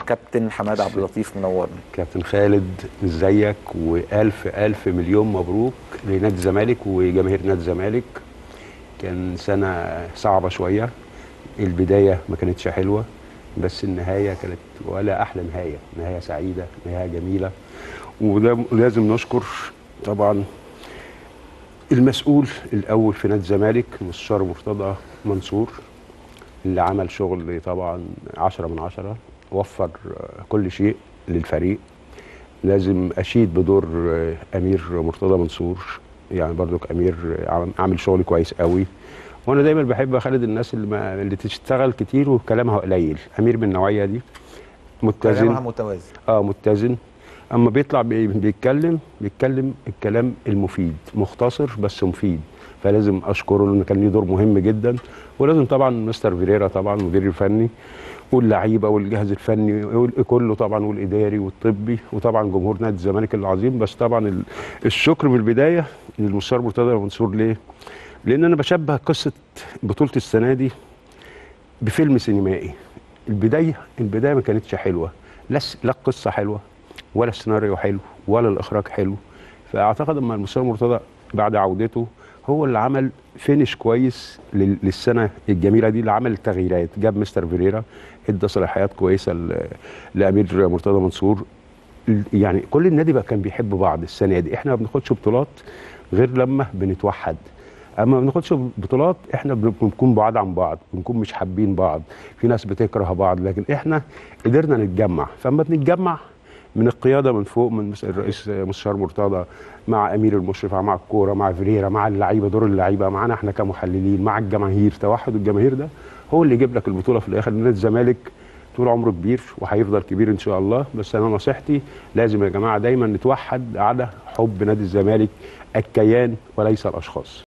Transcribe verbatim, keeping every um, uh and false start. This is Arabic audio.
كابتن حماده عبد اللطيف، منورنا. كابتن خالد ازيك، والف الف مليون مبروك لنادي الزمالك وجماهير نادي الزمالك. كان سنه صعبه شويه، البدايه ما كانتش حلوه بس النهايه كانت ولا احلى نهايه، نهايه سعيده، نهايه جميله. وده لازم نشكر طبعا المسؤول الاول في نادي الزمالك مستشار مرتضى منصور، اللي عمل شغل طبعا عشرة من عشرة، وفر كل شيء للفريق. لازم اشيد بدور امير مرتضى منصور، يعني برضك امير عامل شغل كويس قوي. وانا دايما بحب خالد الناس اللي ما اللي تشتغل كتير وكلامها قليل. امير من النوعيه دي، متزن، كلامها متوازن. اه متزن. اما بيطلع بي بيتكلم بيتكلم الكلام المفيد، مختصر بس مفيد. فلازم اشكره لانه كان ليه دور مهم جدا. ولازم طبعا مستر فيريرا طبعا المدير الفني واللعيبه والجهاز الفني كله طبعا، والاداري والطبي، وطبعا جمهور نادي الزمالك العظيم. بس طبعا الشكر من البدايه للمستشار مرتضى منصور. ليه؟ لان انا بشبه قصه بطوله السنه دي بفيلم سينمائي. البدايه البدايه ما كانتش حلوه، لا لا القصه حلوه ولا السيناريو حلو ولا الاخراج حلو. فاعتقد اما المستشار مرتضى بعد عودته هو اللي عمل فينش كويس للسنه الجميله دي، اللي عمل التغييرات. جاب مستر فيريرا، ادى صلاحيات كويسه لامير مرتضى منصور. يعني كل النادي بقى كان بيحب بعض السنه دي. احنا ما بناخدش بطولات غير لما بنتوحد. اما ما بناخدش بطولات احنا بنكون بعاد عن بعض، بنكون مش حابين بعض، في ناس بتكره بعض، لكن احنا قدرنا نتجمع. فاما بنتجمع من القياده من فوق، من الرئيس مستشار مرتضى مع امير المشرف، مع الكوره، مع فيريرا، مع اللعيبه، دور اللعيبه معانا احنا كمحللين، مع الجماهير، توحد الجماهير ده هو اللي يجيب لك البطوله في الاخر. نادي الزمالك طول عمره كبير وهيفضل كبير ان شاء الله. بس انا نصيحتي لازم يا جماعه دايما نتوحد على حب نادي الزمالك، الكيان وليس الاشخاص.